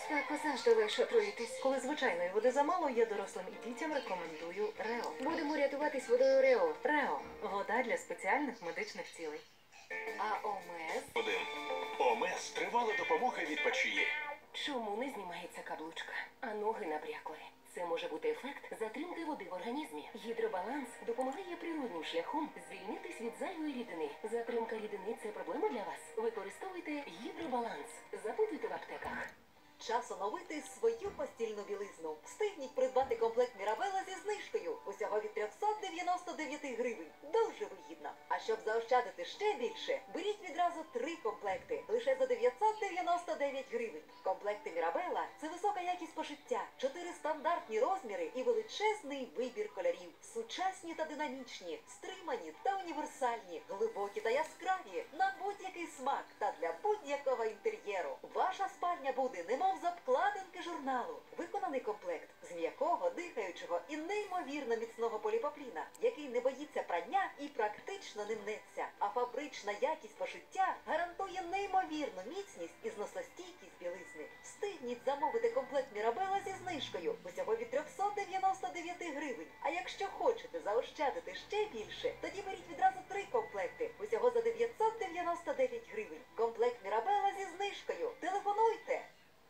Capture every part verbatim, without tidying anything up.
Так, завжди легше отруїтись. Коли звичайної води замало, я дорослим і дітям рекомендую Рео. Будемо рятуватись водою Рео. Рео – вода для спеціальних медичних цілей. А ОМЕС? Один. ОМЕС – тривала допомога від печії. Чому не знімається каблучка, а ноги набрякли? Це може бути ефект затримки води в організмі. Гідробаланс допомагає природним шляхом звільнитись від зайвої рідини. Затримка рідини – це проблема для вас? Використовуйте гідробаланс. Запитуйте в аптеках. Час оновити свою постільну білизну. Встигніть придбати комплект Мірабела зі знижкою. Усього від трьохсот дев'яноста дев'яти гривень. Дуже вигідно. А щоб заощадити ще більше, беріть відразу три комплекти. Лише за дев'ятсот дев'яносто дев'ять гривень. Комплекти Мірабела – це висока якість пошиття, чотири стандартні розміри і величезний вибір кольорів. Сучасні та динамічні, стримані та універсальні, глибокі та яскраві, на будь-який смак та для будь-якого інтер'єру. Ваша спальня буде немов з обкладинки журналу. Виконаний комплект з м'якого, дихаючого і неймовірно міцного поліпопліна, який не боїться прання і практично не мнеться. А фабрична якість пошиття гарантує неймовірну міцність і зносостійкість білизни. Встигніть замовити комплект Мірабела зі знижкою. Усього від трьохсот дев'яноста дев'яти гривень. А якщо хочете заощадити ще більше, тоді беріть відразу три комплекти. Усього за дев'ятсот дев'яносто дев'ять гривень. Комплект Мірабела зі знижкою. Телефонуйте!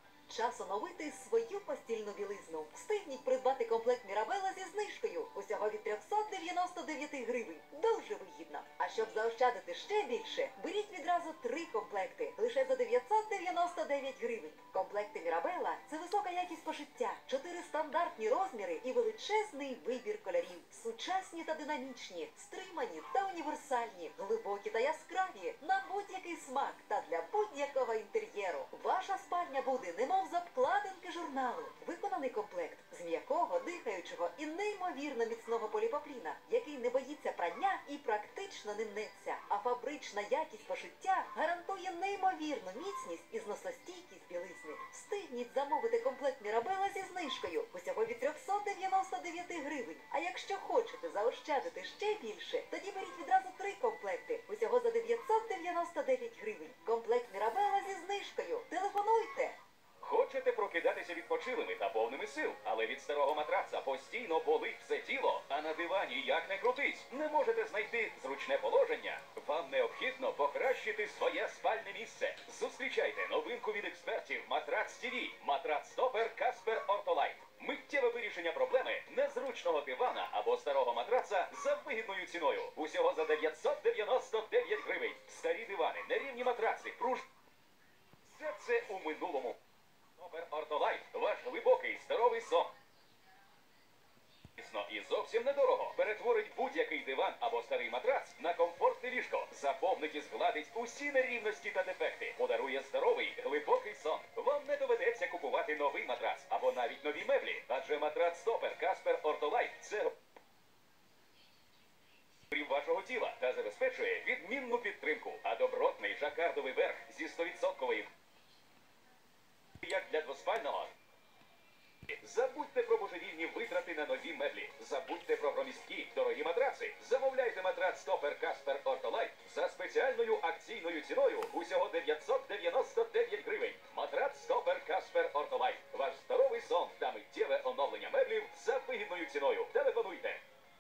Час оновити свою постільну білизну. Встигніть придбати комплект Мірабела зі знижкою. Усього від трьохсот дев'яноста дев'яти гривень. Дуже вигідно. А щоб заощадити ще більше, беріть відразу три комплекти. Лише за дев'ятсот дев'яносто дев'ять гривень. Комплекти Мірабела – це висока якість пошиття, чотири стандартні розміри і величезний вибір кольорів. Сучасні та динамічні, стримані та універсальні, глибокі та яскраві, на будь-який смак та для будь-якого інтер'єру. Ваша спальня буде немов з обкладинки журналу. Виконаний комплект з м'якого, дихаючого і неймовірно міцного поліпопліна, який не боїться прання і практично не мнеться. А фабрична якість пошиття гарантує неймовірну міцність і зносостійкість білизни. Встигніть замовити комплект Мірабела зі знижкою. Усього від трьохсот дев'яноста дев'яти гривень. А якщо хочете заощадити ще більше, тоді беріть відразу три комплекти. Усього за дев'ятсот дев'яносто дев'ять гривень. Комплект Мірабела зі знижкою. Телефонуйте! Хочете прокидатися відпочилими та повними сил, але від старого матраца постійно болить все тіло, а на дивані як не крутись, не можете знайти зручне положення? Вам необхідно покращити своє спальне місце. Зустрічайте новинку від експертів Матрац ТВ. Матрац Стопер Каспер Ортолайт. Миттєве вирішення проблеми незручного дивана або старого матраца за вигідною ціною. Усього за дев'ятсот дев'яносто дев'ять гривень. Старі дивани, нерівні матраци, пруж... Все це у минулому. Стопер Ортолайт – ваш глибокий здоровий сон. І зовсім недорого. Перетворить будь-який диван або старий матрац на комфортне ліжко. Заповнить і згладить усі нерівності та дефекти. Подарує здоровий, глибокий сон. Вам не доведеться купувати новий матрац або навіть нові меблі. Адже матрац Стопер Каспер Ортолайт – це вашого тіла та забезпечує відмінну підтримку. А добротний жакардовий верх зі сто відсотків як для двоспального. Забудьте про божевільні витрати на нові меблі. Забудьте про громісткі, дорогі матраци. Замовляйте матрац Стопер Каспер Ортолайт за спеціальною акційною ціною усього дев'ятсот дев'яносто дев'ять гривень. Матрац Стопер Каспер Ортолайт. Ваш здоровий сон та миттєве оновлення меблів за вигідною ціною. Телефонуйте.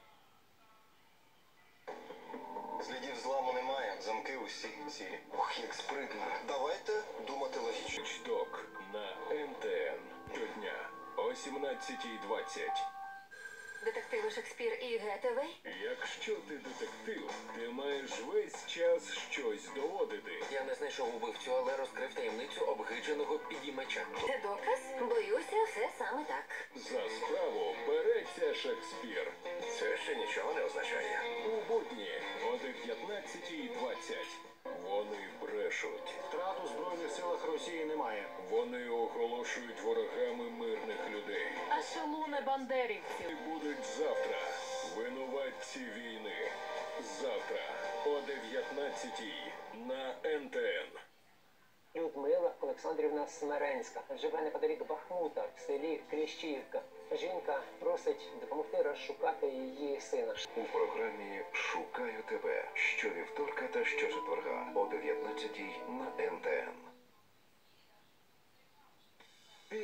Слідів зламу немає, замки усі цілі. Ох, як спритно. Давайте думати логічно. Чдок на ен те ен. Щодня о сімнадцятій двадцять. Детективи Шекспір і Гетевей? Якщо ти детектив, ти маєш весь час щось доводити. Я не знайшов убивцю, але розкрив таємницю обгидженого підіймача. Це доказ? Боюся, все саме так. За справу береться Шекспір. Це ще нічого не означає. У будні о дев'ятнадцятій двадцять. Вони брешуть. Втрат у Збройних силах Росії немає. Вони оголошують ворогами мирних людей. А чому не бандерівців? І будуть завтра винуватці війни. Завтра о дев'ятнадцятій на ен те ен. Людмила Олександрівна Смеренська живе неподалік Бахмута в селі Кліщіївка. Жінка просить допомогти розшукати її сина. У програмі «Шукаю тебе» щовівторка та щочетверга о дев'ятнадцятій на ен те ен.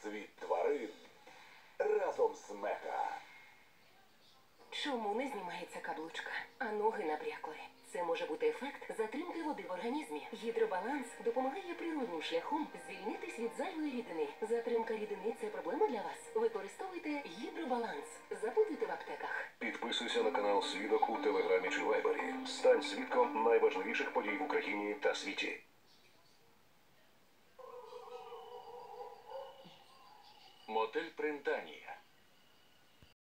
Світ тварин разом з Мега. Чому не знімається каблучка, а ноги набрякли? Це може бути ефект затримки води в організмі. Гідробаланс допомагає природним шляхом звільнитись від зайвої рідини. Затримка рідини – це проблема для вас? Використовуйте гідробаланс. Запитуйте в аптеках. Підписуйся на канал Свідок у Телеграмі чи Вайбері. Стань свідком найважливіших подій в Україні та світі. Мотель Принтанія.